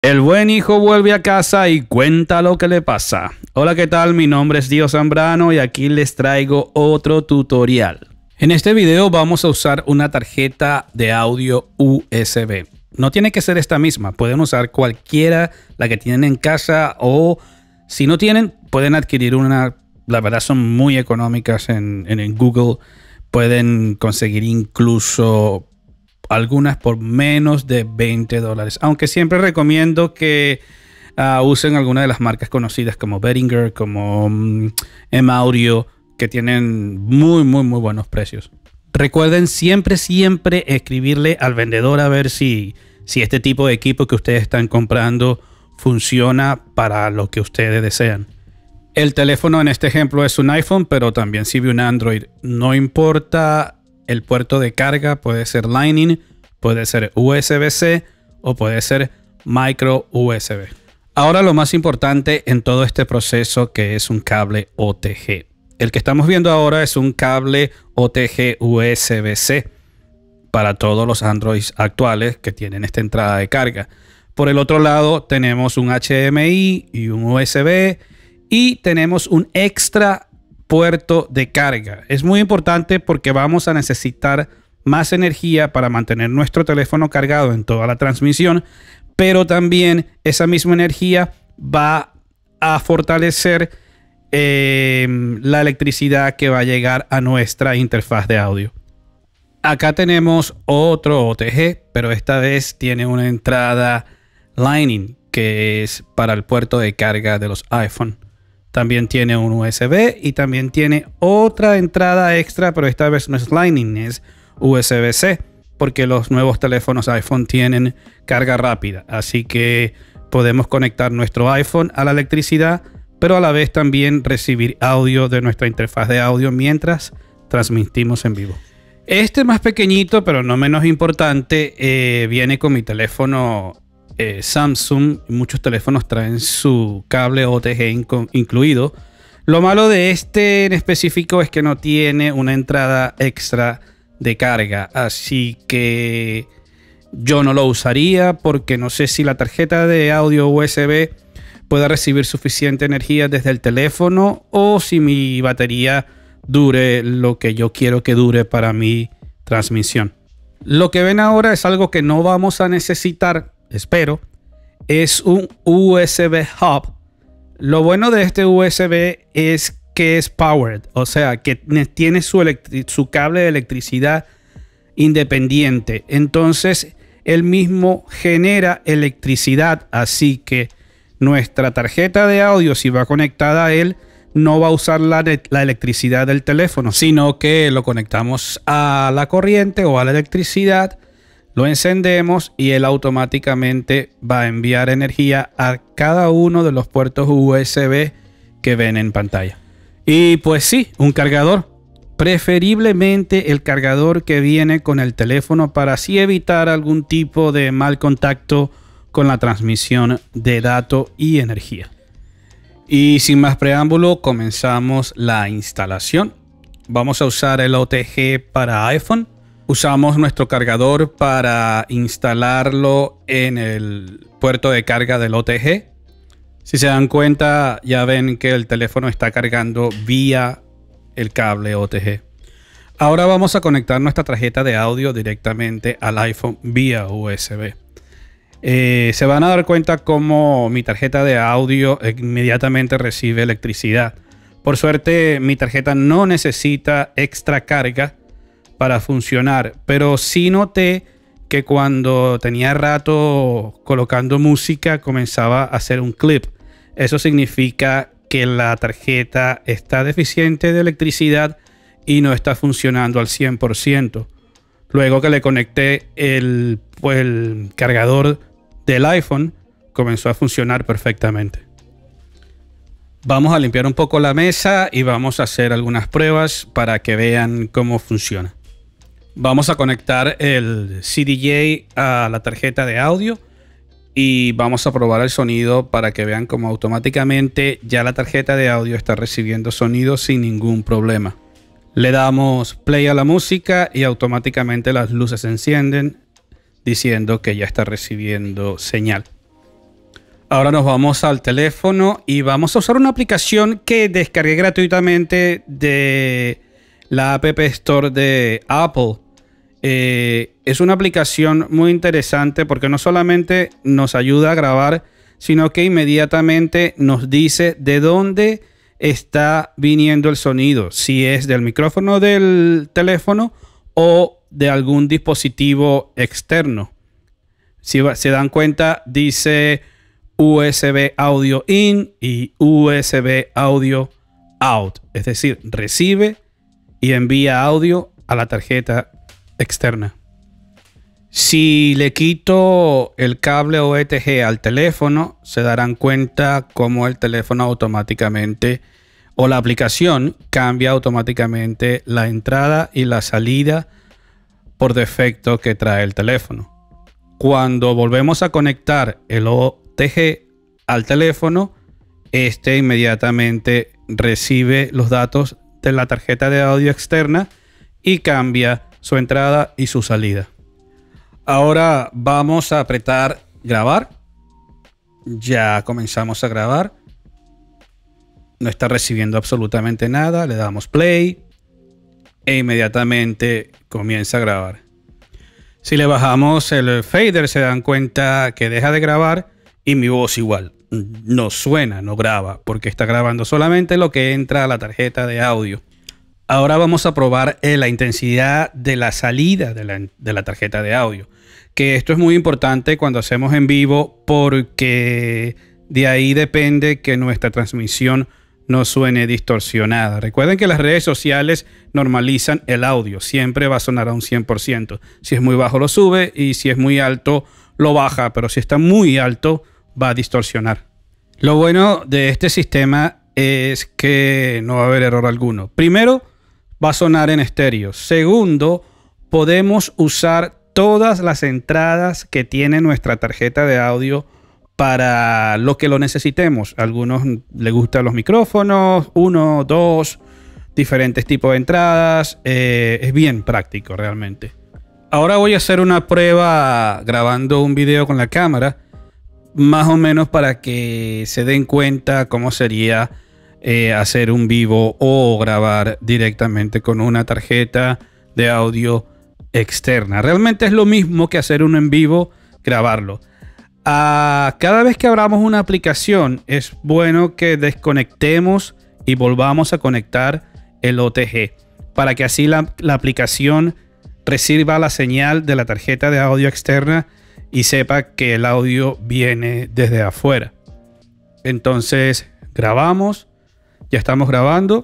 El buen hijo vuelve a casa y cuenta lo que le pasa. Hola, ¿qué tal? Mi nombre es Dio Zambrano y aquí les traigo otro tutorial. En este video vamos a usar una tarjeta de audio USB. No tiene que ser esta misma, pueden usar cualquiera, la que tienen en casa, o si no tienen, pueden adquirir una. La verdad son muy económicas en Google. Pueden conseguir incluso algunas por menos de $20. Aunque siempre recomiendo que usen alguna de las marcas conocidas como Behringer, como M-Audio, que tienen muy buenos precios. Recuerden siempre escribirle al vendedor a ver si este tipo de equipo que ustedes están comprando funciona para lo que ustedes desean. El teléfono en este ejemplo es un iPhone, pero también sirve un Android. No importa el puerto de carga, puede ser Lightning, puede ser USB-C o puede ser micro USB. Ahora lo más importante en todo este proceso, que es un cable OTG. El que estamos viendo ahora es un cable OTG USB-C para todos los Androids actuales que tienen esta entrada de carga. Por el otro lado tenemos un HDMI y un USB y tenemos un extra puerto de carga. Es muy importante porque vamos a necesitar más energía para mantener nuestro teléfono cargado en toda la transmisión, pero también esa misma energía va a fortalecer la electricidad que va a llegar a nuestra interfaz de audio. Acá tenemos otro OTG, pero esta vez tiene una entrada Lightning, que es para el puerto de carga de los iPhone. También tiene un USB y también tiene otra entrada extra, pero esta vez no es Lightning, es USB-C, porque los nuevos teléfonos iPhone tienen carga rápida. Así que podemos conectar nuestro iPhone a la electricidad, pero a la vez también recibir audio de nuestra interfaz de audio mientras transmitimos en vivo. Este más pequeñito, pero no menos importante, viene con mi teléfono Samsung. Muchos teléfonos traen su cable OTG incluido. Lo malo de este en específico es que no tiene una entrada extra de carga, así que yo no lo usaría porque no sé si la tarjeta de audio USB pueda recibir suficiente energía desde el teléfono o si mi batería dure lo que yo quiero que dure para mi transmisión. Lo que ven ahora es algo que no vamos a necesitar, espero. Es un USB Hub. Lo bueno de este USB es que es powered, o sea que tiene su cable de electricidad independiente. Entonces él mismo genera electricidad, así que nuestra tarjeta de audio, si va conectada a él, no va a usar la electricidad del teléfono, sino que lo conectamos a la corriente o a la electricidad, lo encendemos y él automáticamente va a enviar energía a cada uno de los puertos USB que ven en pantalla. Y pues sí, un cargador, preferiblemente el cargador que viene con el teléfono, para así evitar algún tipo de mal contacto con la transmisión de datos y energía. Y sin más preámbulo, comenzamos la instalación. Vamos a usar el OTG para iPhone. Usamos nuestro cargador para instalarlo en el puerto de carga del OTG. Si se dan cuenta, ya ven que el teléfono está cargando vía el cable OTG. Ahora vamos a conectar nuestra tarjeta de audio directamente al iPhone vía USB. Se van a dar cuenta cómo mi tarjeta de audio inmediatamente recibe electricidad. Por suerte, mi tarjeta no necesita extra carga para funcionar, pero sí noté que cuando tenía rato colocando música comenzaba a hacer un clip. Eso significa que la tarjeta está deficiente de electricidad y no está funcionando al 100%. Luego que le conecté el cargador del iPhone, comenzó a funcionar perfectamente. Vamos a limpiar un poco la mesa y vamos a hacer algunas pruebas para que vean cómo funciona. Vamos a conectar el CDJ a la tarjeta de audio y vamos a probar el sonido para que vean cómo automáticamente ya la tarjeta de audio está recibiendo sonido sin ningún problema. Le damos play a la música y automáticamente las luces se encienden diciendo que ya está recibiendo señal. Ahora nos vamos al teléfono y vamos a usar una aplicación que descargué gratuitamente de la App Store de Apple. Es una aplicación muy interesante porque no solamente nos ayuda a grabar, sino que inmediatamente nos dice de dónde está viniendo el sonido, si es del micrófono del teléfono o de algún dispositivo externo. Si se dan cuenta, dice USB Audio In y USB Audio Out. Es decir, recibe y envía audio a la tarjeta externa. Si le quito el cable OTG al teléfono, se darán cuenta cómo el teléfono automáticamente o la aplicación cambia automáticamente la entrada y la salida por defecto que trae el teléfono. Cuando volvemos a conectar el OTG al teléfono, este inmediatamente recibe los datos de la tarjeta de audio externa y cambia su entrada y su salida. Ahora vamos a apretar grabar. Ya comenzamos a grabar. No está recibiendo absolutamente nada. Le damos play e inmediatamente comienza a grabar. Si le bajamos el fader, se dan cuenta que deja de grabar y mi voz igual. No suena, no graba, porque está grabando solamente lo que entra a la tarjeta de audio. Ahora vamos a probar la intensidad de la salida de la tarjeta de audio. Que esto es muy importante cuando hacemos en vivo porque de ahí depende que nuestra transmisión no suene distorsionada. Recuerden que las redes sociales normalizan el audio. Siempre va a sonar a un 100%. Si es muy bajo lo sube y si es muy alto lo baja. Pero si está muy alto va a distorsionar. Lo bueno de este sistema es que no va a haber error alguno. Primero, va a sonar en estéreo. Segundo, podemos usar todas las entradas que tiene nuestra tarjeta de audio para lo que lo necesitemos. A algunos les gustan los micrófonos, 1, 2, diferentes tipos de entradas. Es bien práctico realmente. Ahora voy a hacer una prueba grabando un video con la cámara, más o menos para que se den cuenta cómo sería hacer un vivo o grabar directamente con una tarjeta de audio externa. Realmente es lo mismo que hacer uno en vivo, grabarlo. Cada vez que abramos una aplicación es bueno que desconectemos y volvamos a conectar el OTG para que así la aplicación reciba la señal de la tarjeta de audio externa y sepa que el audio viene desde afuera. Entonces grabamos, ya estamos grabando.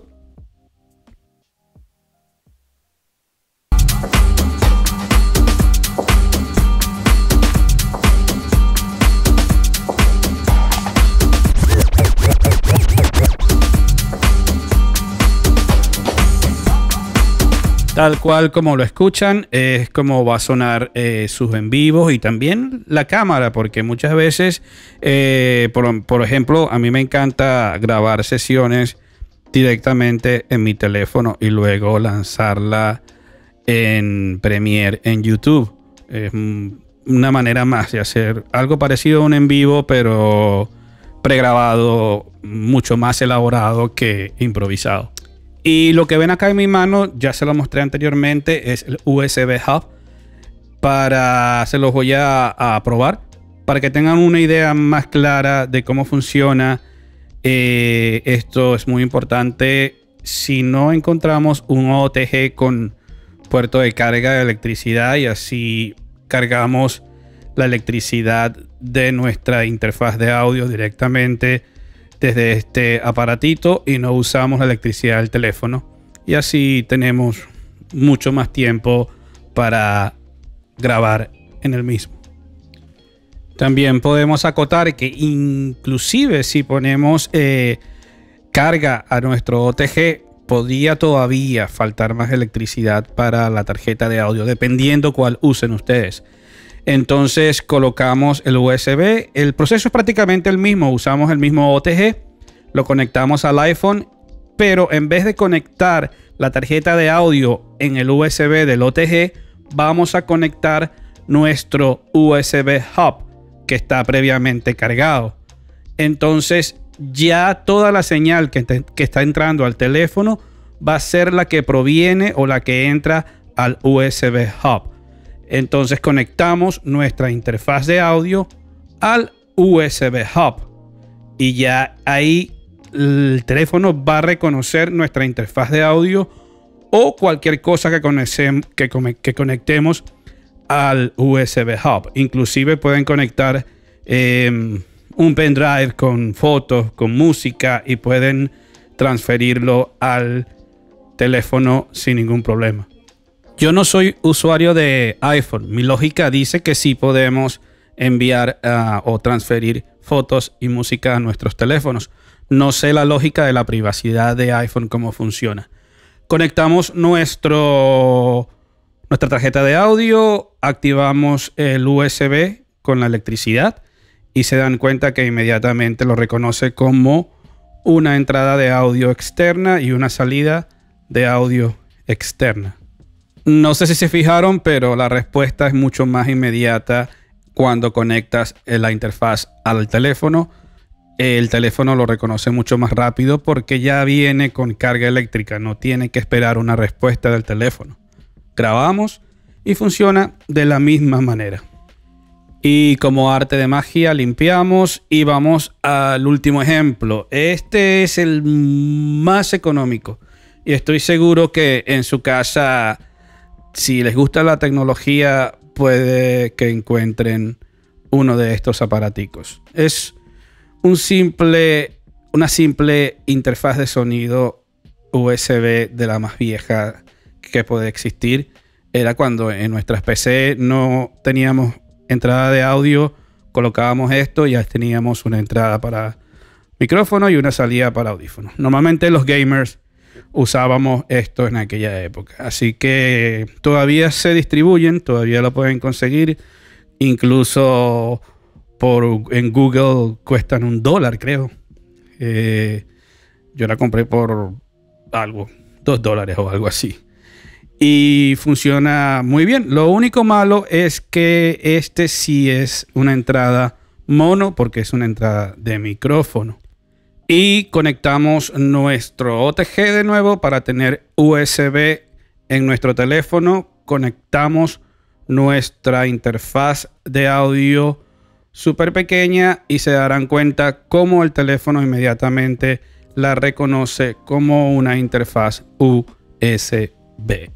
Tal cual como lo escuchan, es como va a sonar sus en vivos y también la cámara, porque muchas veces, por ejemplo, a mí me encanta grabar sesiones directamente en mi teléfono y luego lanzarla en Premiere en YouTube. Es una manera más de hacer algo parecido a un en vivo, pero pregrabado, mucho más elaborado que improvisado. Y lo que ven acá en mi mano, ya se lo mostré anteriormente, es el USB Hub. Se los voy a probar para que tengan una idea más clara de cómo funciona. Esto es muy importante. Si no encontramos un OTG con puerto de carga de electricidad y así cargamos la electricidad de nuestra interfaz de audio directamente desde este aparatito y no usamos la electricidad del teléfono, y así tenemos mucho más tiempo para grabar en el mismo. También podemos acotar que inclusive si ponemos carga a nuestro OTG, podría todavía faltar más electricidad para la tarjeta de audio, dependiendo cuál usen ustedes. Entonces colocamos el USB. El proceso es prácticamente el mismo. Usamos el mismo OTG. Lo conectamos al iPhone. Pero en vez de conectar la tarjeta de audio en el USB del OTG, vamos a conectar nuestro USB Hub que está previamente cargado. entonces ya toda la señal que está entrando al teléfono va a ser la que proviene o la que entra al USB Hub. Entonces conectamos nuestra interfaz de audio al USB Hub y ya ahí el teléfono va a reconocer nuestra interfaz de audio o cualquier cosa que conectemos al USB Hub. Inclusive pueden conectar un pendrive con fotos, con música, y pueden transferirlo al teléfono sin ningún problema. Yo no soy usuario de iPhone. Mi lógica dice que sí podemos enviar o transferir fotos y música a nuestros teléfonos. No sé la lógica de la privacidad de iPhone, cómo funciona. Conectamos nuestra tarjeta de audio, activamos el USB con la electricidad y se dan cuenta que inmediatamente lo reconoce como una entrada de audio externa y una salida de audio externa. No sé si se fijaron, pero la respuesta es mucho más inmediata cuando conectas la interfaz al teléfono. El teléfono lo reconoce mucho más rápido porque ya viene con carga eléctrica. No tiene que esperar una respuesta del teléfono. Grabamos y funciona de la misma manera. Y como arte de magia limpiamos y vamos al último ejemplo. Este es el más económico. Y estoy seguro que en su casa, si les gusta la tecnología, puede que encuentren uno de estos aparaticos. Es una simple interfaz de sonido USB de la más vieja que puede existir. Era cuando en nuestras PC no teníamos entrada de audio, colocábamos esto y ya teníamos una entrada para micrófono y una salida para audífonos. Normalmente los gamers usábamos esto en aquella época. Así que todavía se distribuyen, todavía lo pueden conseguir. Incluso en Google cuestan $1, creo. Yo la compré por algo, $2 o algo así. Y funciona muy bien. Lo único malo es que este sí es una entrada mono porque es una entrada de micrófono. Y conectamos nuestro OTG de nuevo para tener USB en nuestro teléfono. Conectamos nuestra interfaz de audio súper pequeña y se darán cuenta cómo el teléfono inmediatamente la reconoce como una interfaz USB.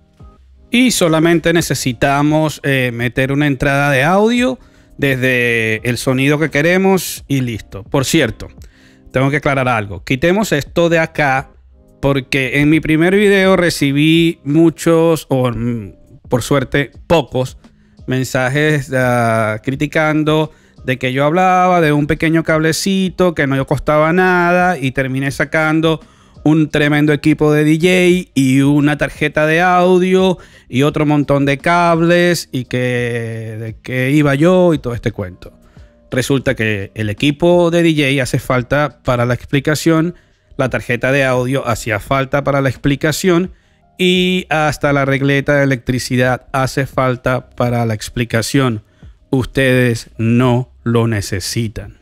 Y solamente necesitamos meter una entrada de audio desde el sonido que queremos y listo. Por cierto, tengo que aclarar algo. Quitemos esto de acá porque en mi primer video recibí muchos, o por suerte pocos, mensajes criticando de que yo hablaba de un pequeño cablecito que no costaba nada y terminé sacando un tremendo equipo de DJ y una tarjeta de audio y otro montón de cables y de que iba yo y todo este cuento. Resulta que el equipo de DJ hace falta para la explicación, la tarjeta de audio hacía falta para la explicación y hasta la regleta de electricidad hace falta para la explicación. Ustedes no lo necesitan.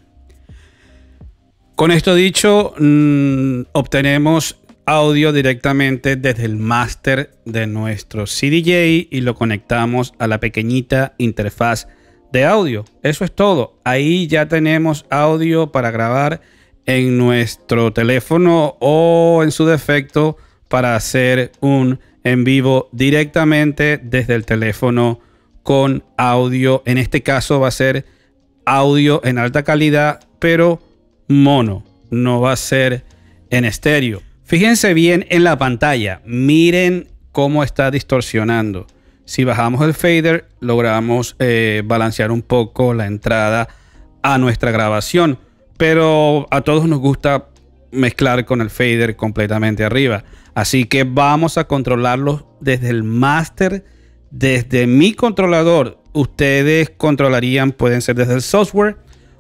Con esto dicho, obtenemos audio directamente desde el máster de nuestro CDJ y lo conectamos a la pequeñita interfaz de audio. Eso es todo. Ahí ya tenemos audio para grabar en nuestro teléfono o en su defecto para hacer un en vivo directamente desde el teléfono con audio. En este caso va a ser audio en alta calidad, pero mono, no va a ser en estéreo. Fíjense bien en la pantalla, miren cómo está distorsionando. Si bajamos el fader, logramos balancear un poco la entrada a nuestra grabación, pero a todos nos gusta mezclar con el fader completamente arriba. Así que vamos a controlarlo desde el máster, desde mi controlador. Ustedes controlarían, pueden ser desde el software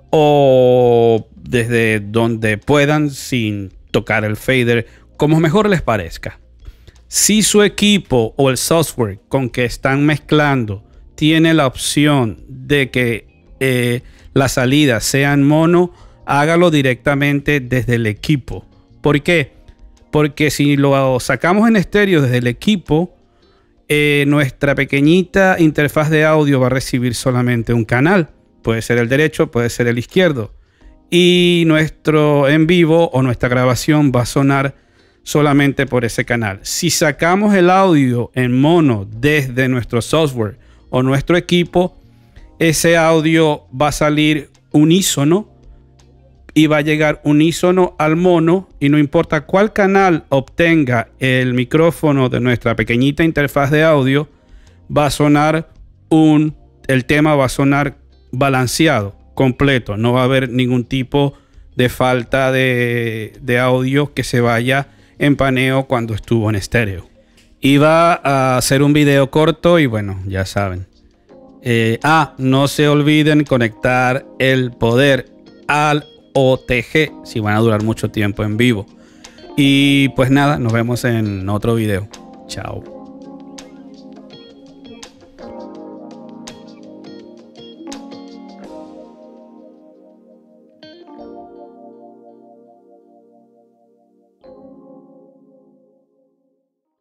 o desde donde puedan sin tocar el fader, como mejor les parezca. Si su equipo o el software con que están mezclando tiene la opción de que las salidas sean mono, hágalo directamente desde el equipo. ¿Por qué? Porque si lo sacamos en estéreo desde el equipo, nuestra pequeñita interfaz de audio va a recibir solamente un canal. Puede ser el derecho, puede ser el izquierdo. Y nuestro en vivo o nuestra grabación va a sonar solamente por ese canal. Si sacamos el audio en mono desde nuestro software o nuestro equipo, ese audio va a salir unísono y va a llegar unísono al mono, y no importa cuál canal obtenga el micrófono de nuestra pequeñita interfaz de audio, va a sonar el tema va a sonar balanceado, completo. No va a haber ningún tipo de falta de audio que se vaya en paneo cuando estuvo en estéreo. Iba a hacer un video corto y bueno, ya saben. No se olviden conectar el poder al OTG si van a durar mucho tiempo en vivo. Y pues nada, nos vemos en otro video. Chao.